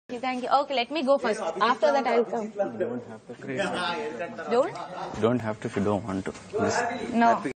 Okay, thank you. Okay, let me go first. After that, I'll come. You don't have to. Don't? You don't have to if you don't want to. No.